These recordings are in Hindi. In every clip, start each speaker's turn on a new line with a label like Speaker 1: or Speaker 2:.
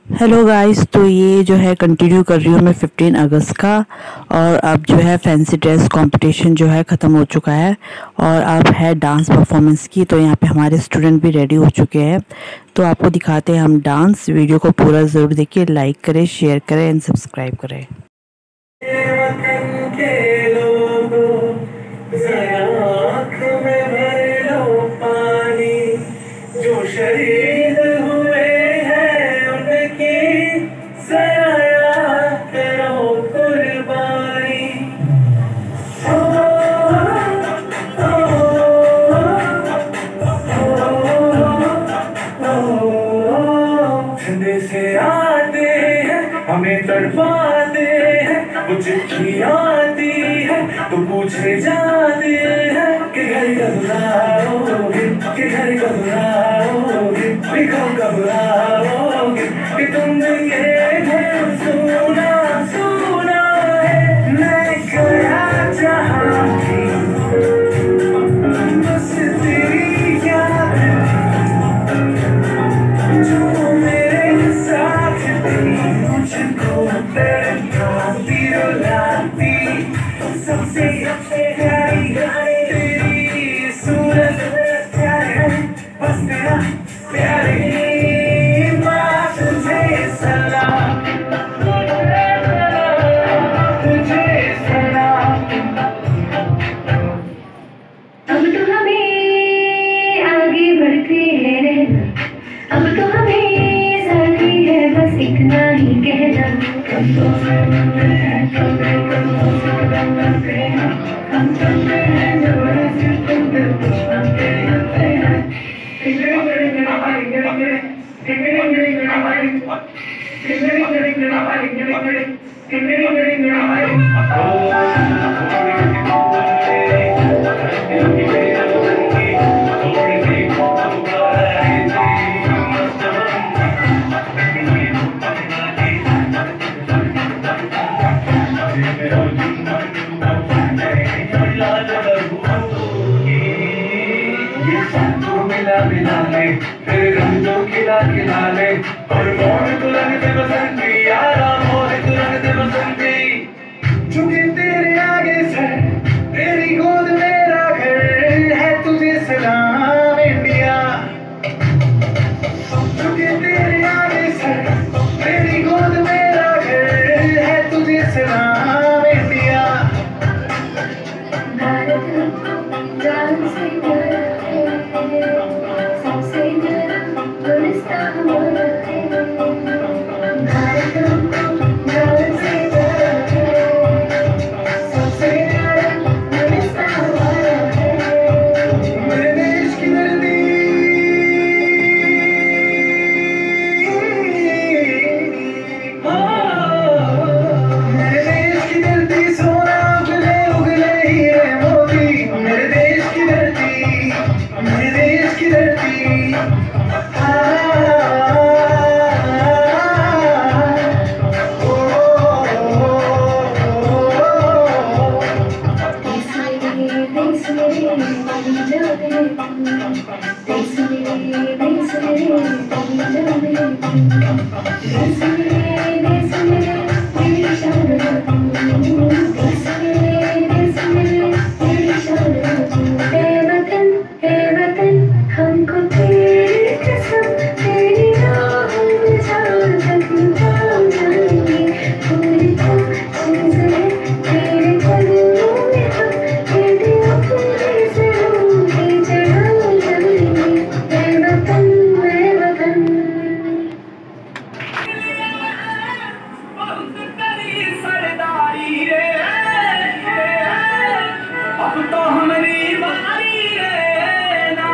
Speaker 1: हेलो गाइस, तो ये जो है कंटिन्यू कर रही हूँ मैं 15 अगस्त का। और अब जो है फैंसी ड्रेस कंपटीशन जो है ख़त्म हो चुका है और अब है डांस परफॉर्मेंस की। तो यहाँ पे हमारे स्टूडेंट भी रेडी हो चुके हैं, तो आपको दिखाते हैं हम डांस। वीडियो को पूरा ज़रूर देखिए, लाइक करें, शेयर करें एंड सब्सक्राइब करें। शहीद हुए हैं उनकी सराया करो कुर्बानी। ठंडे से आते हैं हमें तड़पाते हैं, वो चिट्ठी आती है तो पूछे जाते हैं कि घर कब आओगे, कि घर कब आओगे, कब आओगे, कि तुम ये घर सुना सुना है। मैं गया जहाँ थी बस तेरी याद जो मेरे साथ थी, मुझको तड़पाती रुलाती, सबसे प्यारी तेरी सूरत प्यारे, बस तेरा प्यारे बात तुझे सलाम, तुझे सलाम।
Speaker 2: अब तो हमें आगे बढ़ते हैं रहना, अब तो हमें साथी है बस इतना ही कहना। हम चलते हैं जबरदस्ती तुम दिल कुछ मांगते हैं।
Speaker 3: मिला ले फिर रंगों खिला खिला ले, और मोर दुल्हन दे बसंती यारा, मोर दुल्हन दे बसंती। झुके तेरे आगे सर, तेरी गोद मेरा घर है, तुझे सलाम इंडिया। झुके तेरे आगे सर, तेरी गोद मेरा घर है, तुझे सलाम इंडिया।
Speaker 2: जान से प्यारा है, सबसे प्यारा गुलिस्ता हमारा है। भारत हमको जान से प्यारा है, सबसे प्यारा गुलिस्ता हमारा है।
Speaker 3: मेरे देश की धरती, मेरे देश की धरती, सोना उगले उगले हीरे मोती। मेरे देश की धरती, मेरे देश की धरती।
Speaker 2: हमको तेरी कसम, तेरी राहों में जान तक निभाओ जाएंगे, पूरी कोशिश है तेरे कदमों में हम, तेरे अपने से रूठी चढ़ाओ जाएंगे। मैं वतन, मैं वतन।
Speaker 3: बहुत करी सरदारी रे, अब तो हमारी बारी रे ना।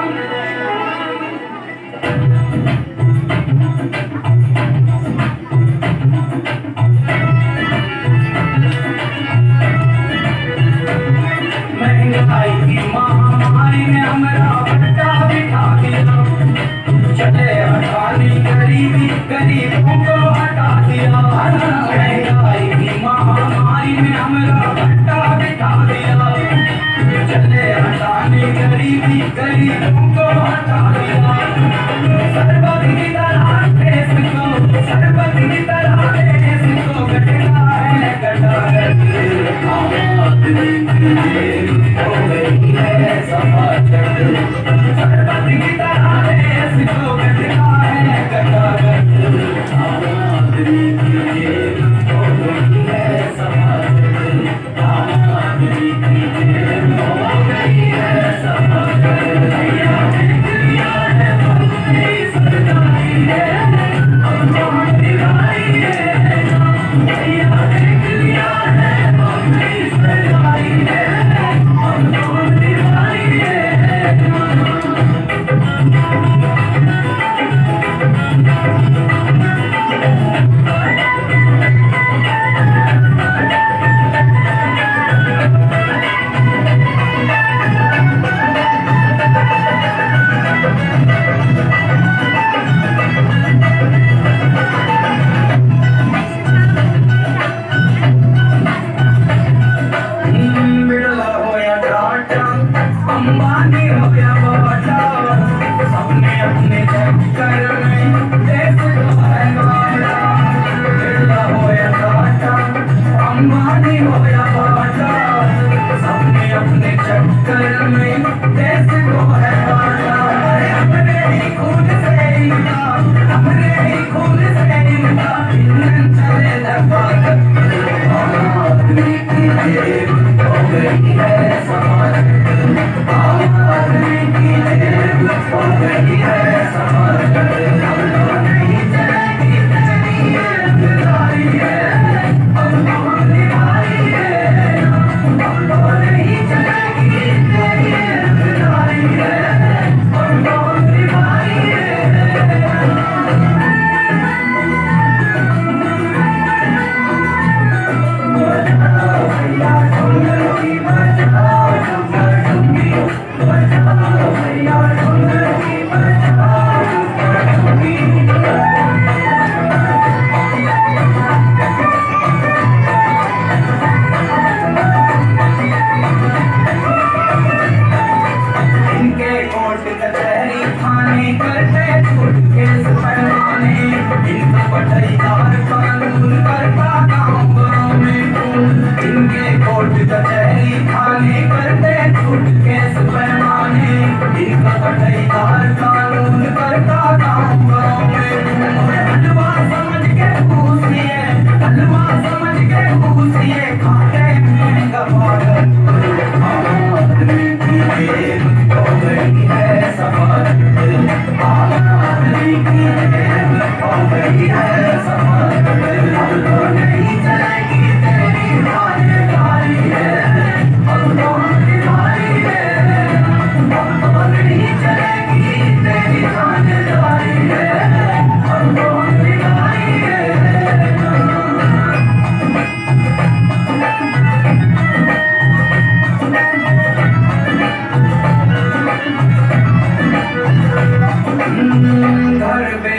Speaker 3: महंगाई की महामारी ने हमारा बट्टा बिठा दिया, चले हटानी गरीबी, गरीबों को हटा दिया। महंगाई की महामारी ने हमारा बट्टा बिठा दिया, चले हटानी गरीबी, गरीबों को हटा दिया। सर्वधि की तरह देश को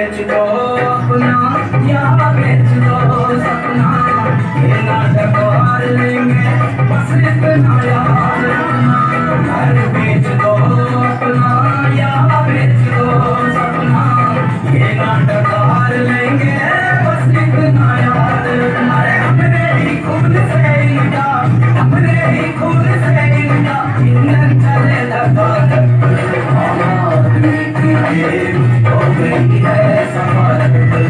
Speaker 3: बेच दो अपना, यहाँ बेच दो सपना, ये नाटक हार लेंगे बस इतना याद रखना। घर बेच दो अपना, यहाँ बेच दो सपना, ये नाटक हार लेंगे बस इतना याद रखना। हमने ही खून से इनका, हमने ही खून से इनका ईंधन चले धक्का आदमी की देर हो गई है समर,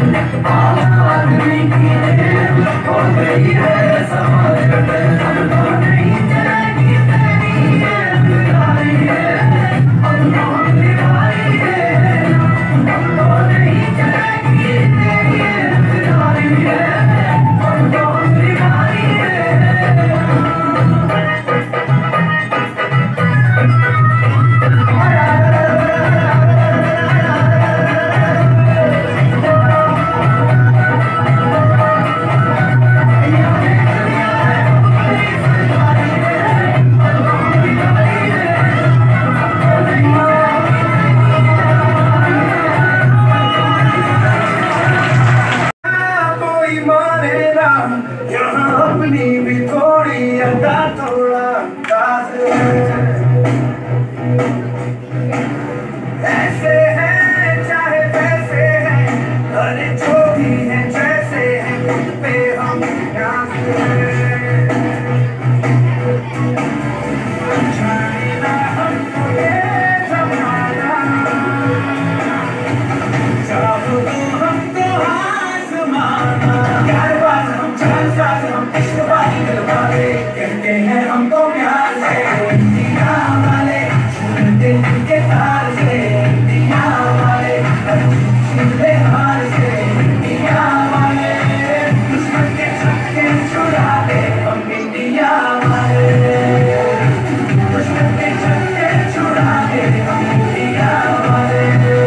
Speaker 3: आदमी की देर हो गई है समर। अब तो नहीं चलेगी तेरी ये दिवाली है, अब तो दिवाली है, अब तो नहीं चलेगी तेरी ये दिवाली है, अब तो दिवाली है। कोई माने ना यहाँ अपनी भी थोड़ी अदा थोड़ा अंदाज है। ऐसे हैं चाहे वैसे हैं, अरे जो भी हैं जैसे हैं खुद पे हम न्याज हैं। जाने ना हमको ये जमाना, चाहो तो हमको आज़माना। प्यारबाज़ हम, चालबाज़ हम, इश्क़बाज़ दिलवाले, कहते हैं हमको प्यार से दुनिया वाले, छूते दिल के तार से दुनिया वाले, छूते हार से दुनिया वाले, दुश्मन के छक्के छुड़ा दे हम इंडिया वाले, दुश्मन के छक्के छुड़ा दे हम इंडिया वाले।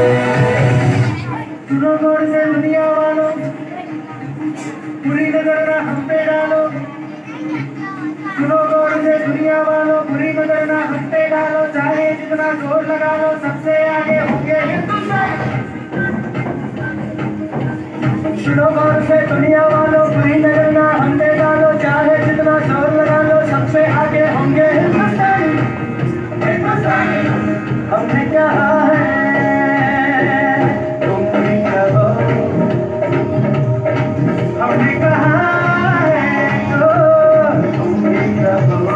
Speaker 3: सुनो गौर से दुनिया वालों, बुरी नजर ना हम पे डालो, सुनो गौर से दुनिया वालों, बुरी नजर ना हम पे डालो, चाहे जितना जोर लगा लो सबसे आगे होंगे हिंदुस्तान। सुनो गौर से दुनिया वालों, बुरी नजर ना हम पे डालो, चाहे जितना जोर लगा लो सबसे आगे होंगे हिंदुस्तान। हिंदुस्तान हमने कहा है तुम भी कहो, हमने कहा है तो तुम भी कहो।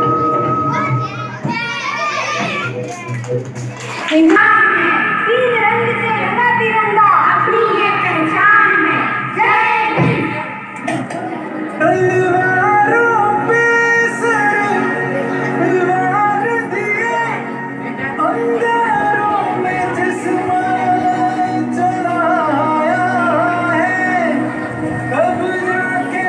Speaker 4: तीन रंग से रंगा तिरंगा अपनी ये पहचान है। जय हिंद।
Speaker 3: तलवारों पे सर तलवार दिए, अंगारों में जिस्म चढ़ाया है, कब जाके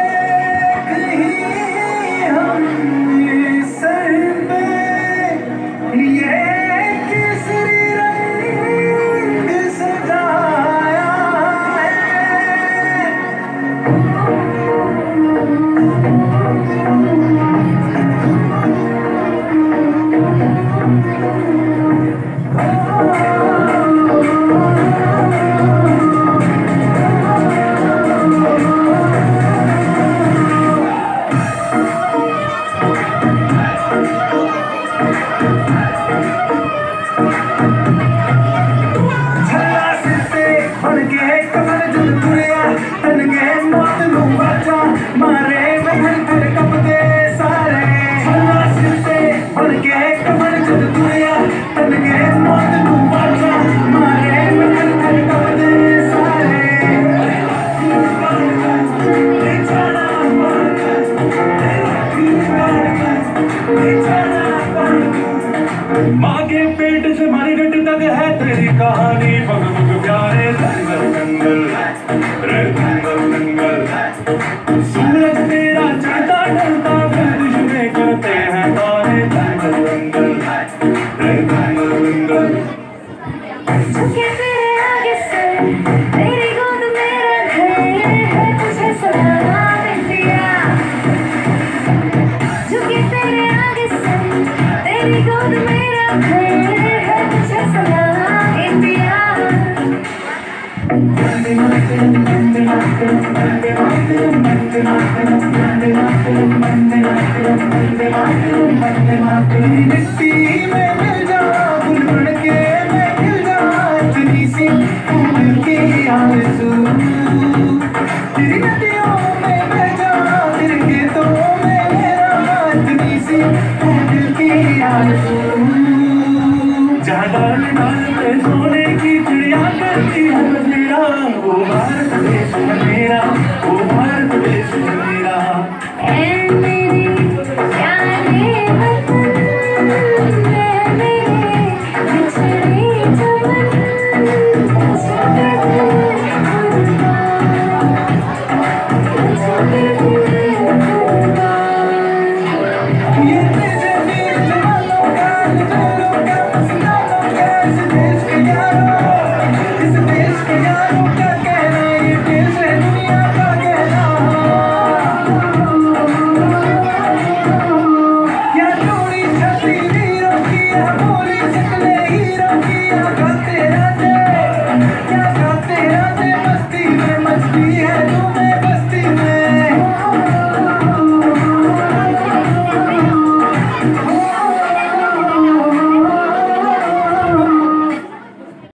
Speaker 3: कहीं हम सर पे ये केसरी रंग सजाया है। झल्ला सिर से बन के कमर जुल तुरिया, तन के मौत नू बाजा मारे महल कर कपदे सारे। झल्ला सिर से बन के कमर जुल तुरिया, तन के मौत नू बाजा मारे महल कर कपदे सारे। माँ के पेट से मरघट तक है तेरी कहानी, पग पग प्यारे दंगल दंगल रे दंगल दंगल। सूरज तेरा चढ़ता ढलता गर्दिश में करते हैं तारे, दंगल दंगल रे दंगल दंगल।
Speaker 4: झुके तेरे आगे सर, तेरी गोद मेरा घर है, तुझे सलाम इंडिया। झुके तेरे आगे सर, तेरी गोद मेरा घर है, तुझे सलाम इंडिया।
Speaker 3: मिट्टी में मिल जा, फूल बन के मैं खिल जा, इतनी सी दिल की आरज़ू। तेरी नदियों में बह जा, तेरे खेतों में मेरा, इतनी सी दिल की आरज़ू। जहाँ डाल डाल पे सोने की चिड़िया करती है बसेरा, वो भारत देश है मेरा, वो भारत देश है मेरा।
Speaker 4: ऐ मेरे प्यारे वतन, ऐ मेरे बिछड़े चमन, तुझ पे दिल कुर्बान, तुझ पे दिल कुर्बान।
Speaker 3: ये तेरे वीर जवानों का, निजारों का, सितारों का, इस देश के यारों का